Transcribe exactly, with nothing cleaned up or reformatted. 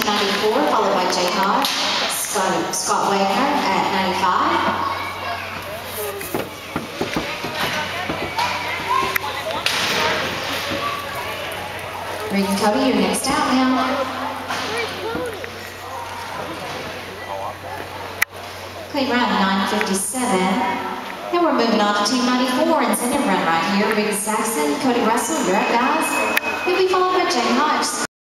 ninety-four, followed by Jay Hodge, Scott, Scott Wagner at ninety-five. Regan Cody, you're next out now. Clean run, nine fifty-seven. And we're moving on to team ninety-four, incentive run right here. Regan Saxon, Cody Russell, you're up, guys. You'll be followed by Jay Hodge.